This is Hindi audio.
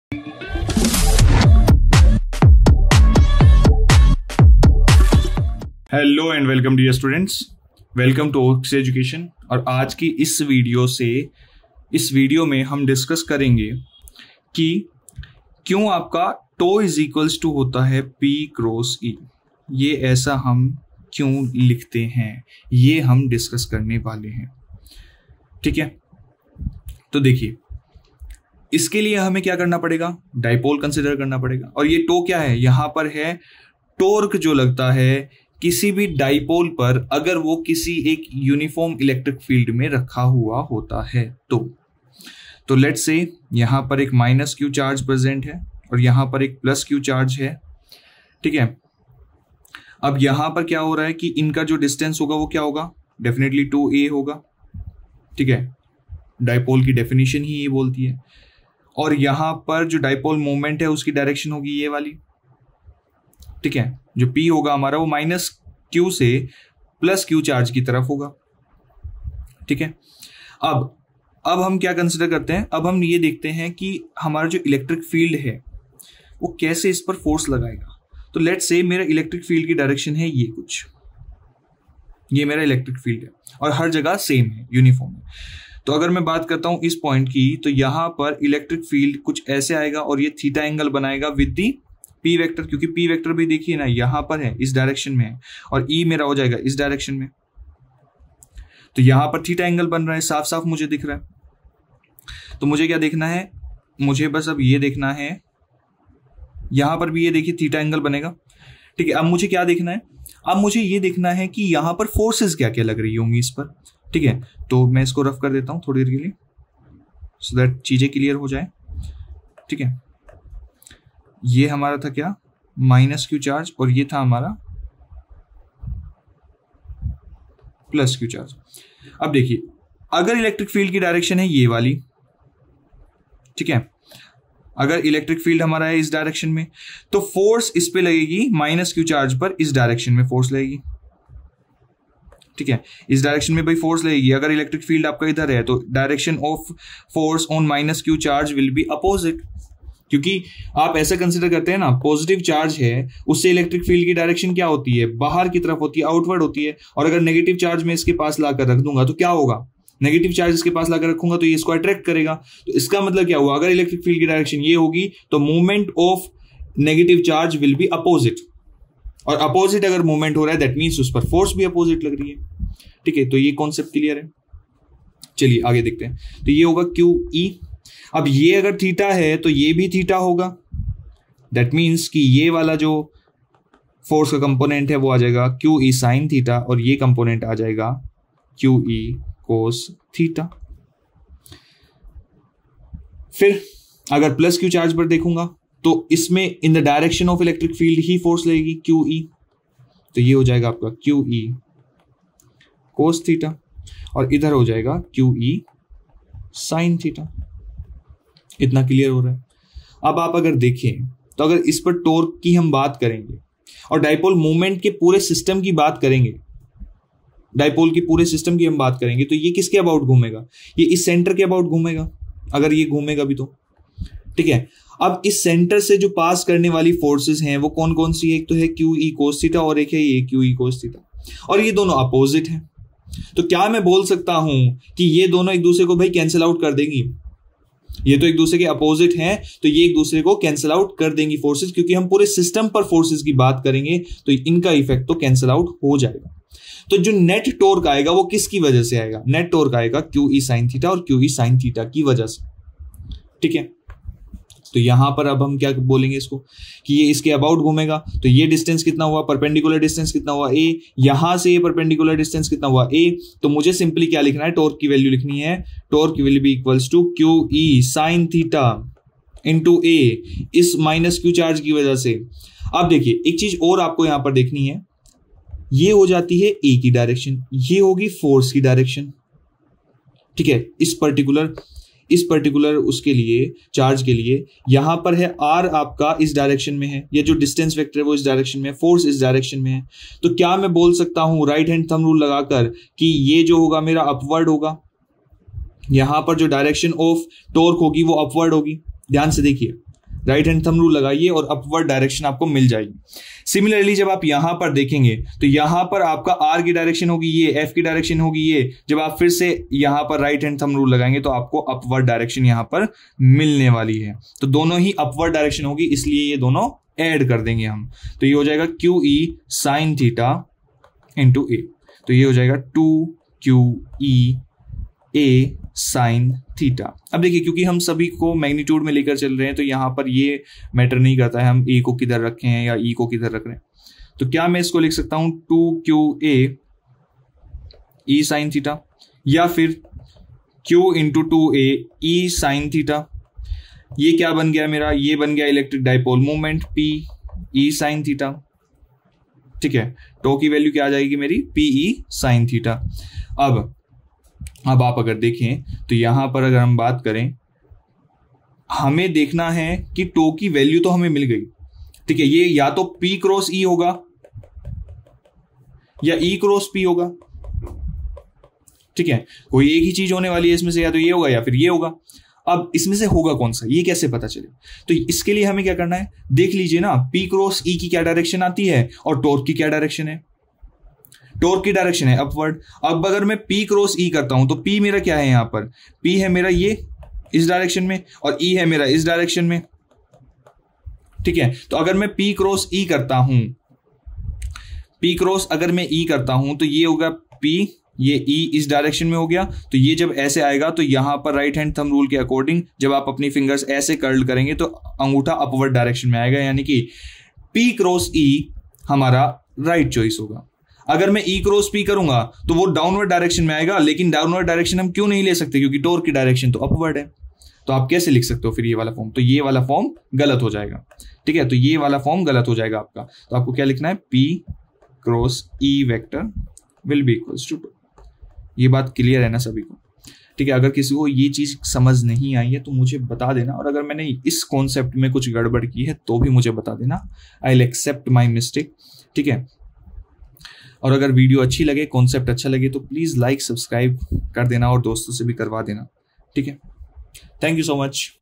Hello and welcome dear students, welcome to Oaks education. और आज की इस वीडियो में हम डिस्कस करेंगे कि क्यों आपका टो इज इक्वल्स टू होता है P क्रॉस E। ये ऐसा हम क्यों लिखते हैं, ये हम डिस्कस करने वाले हैं। ठीक है, तो देखिए, इसके लिए हमें क्या करना पड़ेगा, डाइपोल कंसिडर करना पड़ेगा। और ये टो क्या है, यहां पर है टॉर्क जो लगता है किसी भी डाइपोल पर अगर वो किसी एक यूनिफॉर्म इलेक्ट्रिक फील्ड में रखा हुआ होता है। तो लेट्स से यहां पर एक माइनस क्यू चार्ज प्रेजेंट है और यहां पर एक प्लस क्यू चार्ज है। ठीक है, अब यहां पर क्या हो रहा है कि इनका जो डिस्टेंस होगा वो क्या होगा, डेफिनेटली 2a होगा। ठीक है, डाइपोल की डेफिनेशन ही ये बोलती है। और यहां पर जो डाइपोल मोमेंट है उसकी डायरेक्शन होगी ये वाली। ठीक है, जो P होगा हमारा वो माइनस क्यू से प्लस क्यू चार्ज की तरफ होगा। ठीक है, अब हम क्या कंसिडर करते हैं, अब हम ये देखते हैं कि हमारा जो इलेक्ट्रिक फील्ड है वो कैसे इस पर फोर्स लगाएगा। तो लेट्स से मेरा इलेक्ट्रिक फील्ड की डायरेक्शन है ये कुछ, ये मेरा इलेक्ट्रिक फील्ड है और हर जगह सेम है, यूनिफॉर्म है। तो अगर मैं बात करता हूं इस पॉइंट की, तो यहां पर इलेक्ट्रिक फील्ड कुछ ऐसे आएगा और ये थीटा एंगल बनाएगा विद दी P वेक्टर, क्योंकि P वेक्टर भी देखिए ना यहां पर है, इस डायरेक्शन में है, और E मेरा हो जाएगा इस डायरेक्शन में। तो यहां पर थीटा एंगल बन रहा है, साफ साफ मुझे दिख रहा है। तो मुझे क्या देखना है, मुझे बस अब ये देखना है, यहां पर भी ये देखिए थीटा एंगल बनेगा। ठीक है, अब मुझे क्या देखना है, अब मुझे ये देखना है कि यहां पर फोर्सेस क्या क्या लग रही होंगी इस पर। ठीक है, तो मैं इसको रफ कर देता हूं थोड़ी देर के लिए, सो दैट चीजें क्लियर हो जाए। ठीक है, ये हमारा था क्या, माइनस क्यू चार्ज, और ये था हमारा प्लस क्यू चार्ज। अब देखिए, अगर इलेक्ट्रिक फील्ड की डायरेक्शन है ये वाली, ठीक है, अगर इलेक्ट्रिक फील्ड हमारा है इस डायरेक्शन में, तो फोर्स इस पे लगेगी माइनस क्यू चार्ज पर, इस डायरेक्शन में फोर्स लगेगी। ठीक है, इस डायरेक्शन में भाई फोर्स लगेगी। अगर इलेक्ट्रिक फील्ड आपका इधर है तो direction of force on minus Q charge will be opposite, क्योंकि आप ऐसा कंसिडर करते हैं ना, पॉजिटिव चार्ज है उससे इलेक्ट्रिक फील्ड की डायरेक्शन क्या होती है, बाहर की तरफ होती है, आउटवर्ड होती है। और अगर नेगेटिव चार्ज मैं इसके पास लाकर रख दूंगा तो क्या होगा, नेगेटिव चार्ज इसके पास लाकर रखूंगा तो ये इसको अट्रैक्ट करेगा। तो इसका मतलब क्या हुआ, अगर इलेक्ट्रिक फील्ड की डायरेक्शन ये होगी तो movement of negative charge will be opposite, और अपोजिट अगर मूवमेंट हो रहा है दैट मीन्स उस पर फोर्स भी अपोजिट लग रही है। ठीक है, तो ये कॉन्सेप्ट क्लियर है। चलिए आगे देखते हैं। तो ये होगा QE। अब ये अगर थीटा है तो ये भी थीटा होगा, दैट मीन्स कि ये वाला जो फोर्स का कंपोनेंट है वो आ जाएगा QE साइन थीटा, और ये कंपोनेंट आ जाएगा QE कोस थीटा। फिर अगर प्लस क्यू चार्ज पर देखूंगा तो इसमें in the direction of electric field ही फोर्स लगेगी QE, तो ये हो जाएगा आपका QE कोस थीटा, और इधर हो जाएगा QE साइन थीटा। इतना क्लियर हो रहा है। अब आप अगर देखें तो अगर इस पर टॉर्क की हम बात करेंगे और डाइपोल मोमेंट के पूरे सिस्टम की बात करेंगे, डाइपोल की पूरे सिस्टम की हम बात करेंगे, तो ये किसके अबाउट घूमेगा, ये इस सेंटर के अबाउट घूमेगा, अगर ये घूमेगा भी तो। ठीक है, अब इस सेंटर से जो पास करने वाली फोर्सेस हैं वो कौन कौन सी है, एक तो है QE कोस थीटा और एक है ये QE कोस थीटा, और ये दोनों अपोजिट हैं। तो क्या मैं बोल सकता हूं कि ये दोनों एक दूसरे को भाई कैंसिल आउट कर देंगी, ये तो एक दूसरे के अपोजिट हैं तो ये एक दूसरे को कैंसिल आउट कर देंगी फोर्सेस, क्योंकि हम पूरे सिस्टम पर फोर्सेस की बात करेंगे तो इनका इफेक्ट तो कैंसिल आउट हो जाएगा। तो जो नेट टॉर्क आएगा वो किसकी वजह से आएगा, नेट टॉर्क आएगा QE साइन थीटा और QE साइन थीटा की वजह से। ठीक है, तो यहां पर अब हम क्या बोलेंगे इसको कि ये इसके अबाउट घूमेगा, तो ये डिस्टेंस कितना हुआ, परपेंडिकुलर डिस्टेंस कितना हुआ A, यहां से ये परपेंडिकुलर डिस्टेंस कितना हुआ A। तो मुझे सिंपली क्या लिखना है, टॉर्क की वैल्यू लिखनी है, torque will be equals to QE sine theta into A, इस माइनस क्यू चार्ज की वजह से। अब देखिए एक चीज और आपको यहां पर देखनी है, ये हो जाती है A की डायरेक्शन, ये होगी फोर्स की डायरेक्शन। ठीक है, इस पर्टिकुलर उसके लिए, चार्ज के लिए, यहां पर है R आपका इस डायरेक्शन में है, ये जो डिस्टेंस वेक्टर है वो इस डायरेक्शन में है, फोर्स इस डायरेक्शन में है। तो क्या मैं बोल सकता हूं राइट हैंड थंब रूल लगाकर कि ये जो होगा मेरा अपवर्ड होगा, यहां पर जो डायरेक्शन ऑफ टॉर्क होगी वो अपवर्ड होगी। ध्यान से देखिए, राइट हैंड थंब रूल लगाइए और अपवर्ड डायरेक्शन आपको मिल जाएगी। सिमिलरली जब आप यहां पर देखेंगे तो यहां पर आपका आर की डायरेक्शन होगी ये, एफ की डायरेक्शन होगी ये। जब आप फिर से यहां पर राइट हैंड थंब रूल लगाएंगे तो आपको अपवर्ड डायरेक्शन यहां पर मिलने वाली है। तो दोनों ही अपवर्ड डायरेक्शन होगी, इसलिए ये दोनों ऐड कर देंगे हम। तो ये हो जाएगा Q E sine theta into A. तो ये हो जाएगा 2QE ए साइन थीटा। अब देखिए क्योंकि हम सभी को मैग्नीट्यूड में लेकर चल रहे हैं तो यहां पर ये मैटर नहीं करता है हम ए को किधर रखे हैं या ई को किधर रख रहे हैं। तो क्या मैं इसको लिख सकता हूं 2QA ई साइन थीटा, या फिर Q into 2A E sine theta. ये क्या बन गया मेरा, ये बन गया electric dipole movement P E sine theta. ठीक है, टो की वैल्यू क्या आ जाएगी मेरी PE साइन थीटा। अब आप अगर देखें तो यहां पर अगर हम बात करें, हमें देखना है कि टो की वैल्यू तो हमें मिल गई। ठीक है, ये या तो P क्रॉस E होगा या E क्रॉस P होगा। ठीक है, कोई एक ही चीज होने वाली है इसमें से, या तो ये होगा या फिर ये होगा। अब इसमें से होगा कौन सा, ये कैसे पता चले? तो इसके लिए हमें क्या करना है, देख लीजिए ना, P क्रॉस E की क्या डायरेक्शन आती है और टॉर्क की क्या डायरेक्शन है। टॉर्क की डायरेक्शन है अपवर्ड। अब अगर मैं P क्रॉस E करता हूं तो P मेरा क्या है, यहां पर P है मेरा ये इस डायरेक्शन में और E है मेरा इस डायरेक्शन में। ठीक है, तो अगर मैं P क्रॉस E करता हूं, P क्रॉस अगर मैं E करता हूं तो ये होगा P, ये E इस डायरेक्शन में हो गया। तो ये जब ऐसे आएगा तो यहां पर राइट हैंड थंब रूल के अकॉर्डिंग जब आप अपनी फिंगर्स ऐसे कर्ल करेंगे तो अंगूठा अपवर्ड डायरेक्शन में आएगा, यानी कि P क्रॉस E हमारा राइट चॉइस होगा। अगर मैं E क्रॉस P करूंगा तो वो डाउनवर्ड डायरेक्शन में आएगा, लेकिन डाउनवर्ड डायरेक्शन हम क्यों नहीं ले सकते, क्योंकि टॉर्क की डायरेक्शन तो अपवर्ड है। तो आप कैसे लिख सकते हो फिर ये वाला फॉर्म? तो ये वाला फॉर्म गलत हो जाएगा। ठीक है, तो ये वाला फॉर्म गलत हो जाएगा आपका। तो आपको क्या लिखना है, P cross E vector will be equals to 2। ये बात क्लियर है ना सभी को? ठीक है, अगर किसी को ये चीज समझ नहीं आई है तो मुझे बता देना, और अगर मैंने इस कॉन्सेप्ट में कुछ गड़बड़ की है तो भी मुझे बता देना। I will accept my mistake. ठीक है, और अगर वीडियो अच्छी लगे, कॉन्सेप्ट अच्छा लगे तो प्लीज लाइक सब्सक्राइब कर देना और दोस्तों से भी करवा देना। ठीक है, थैंक यू सो मच।